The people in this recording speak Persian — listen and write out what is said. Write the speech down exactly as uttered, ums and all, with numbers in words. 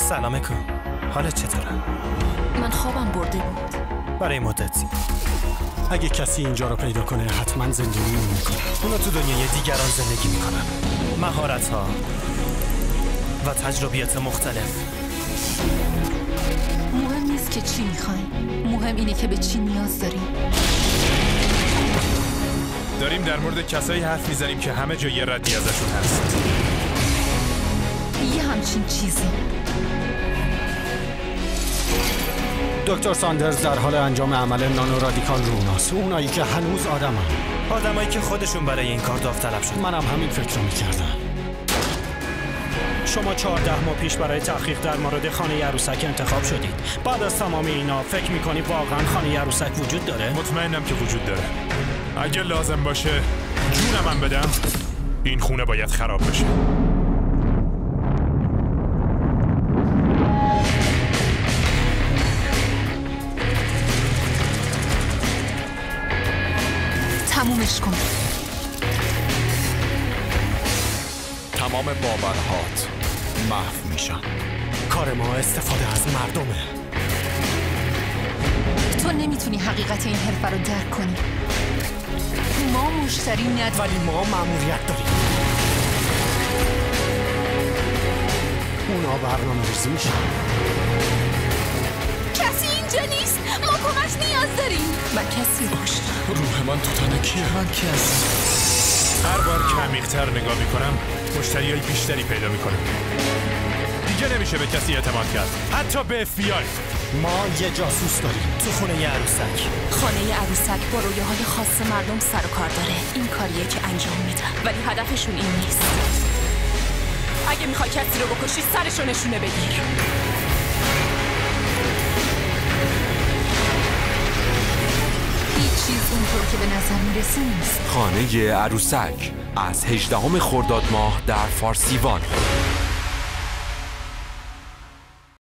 سلام کن. حالت چطوره؟ من خوابم برده بود. برای مدتی. اگه کسی اینجا رو پیدا کنه حتما زندگی میکنه. اونا تو دنیای دیگران زندگی میکنن. مهارت ها و تجربیات مختلف. مهم نیست که چی میخوایم، مهم اینه که به چی نیاز داریم. داریم در مورد کسایی حرف میزنیم که همه جا یه ردی ازشون هست. یه همچین چیزی. دکتر ساندرز در حال انجام عمل نانو رادیکال رو اوناست. اونایی که هنوز آدمن. آدمایی که خودشون برای این کار داوطلب شدن. منم همین فکر رو میکردم. شما چهارده ماه پیش برای تحقیق در مورد خانه عروسک انتخاب شدید. بعد از تمام اینا فکر میکنی واقعا خانه عروسک وجود داره؟ مطمئنم که وجود داره. اگه لازم باشه جونم هم بدم، این خونه باید خراب بشه. تمومش کن. تمام باورهات محو میشن. کار ما استفاده از مردمه. تو نمیتونی حقیقت این حرفه رو درک کنی. ما مشتری نداریم، ولی ما مأموریت داریم. اونا برنامه ریزی میشن. کسی اینجا نیست. ما کمک نیاز داریم. و کسی باشه. روح من تو تنه کیه؟ من کی هستم؟ هر بار که عمیق‌تر نگاه میکنم مشتریای بیشتری پیدا میکنم. دیگه نمیشه به کسی اعتماد کرد، حتی به اف بی آی. ما یه جاسوس داریم تو خونه ی عروسک. خانه عروسک با رویاهای خاص مردم سر و کار داره. این کاریه که انجام میدن، ولی هدفشون این نیست. اگه میخوای کسی رو بکشی سرشو نشونه بگیر. هیچ چیز اونطور که به نظر میرسه نیست. خانه عروسک از هجدهم خرداد ماه در فارسیوان.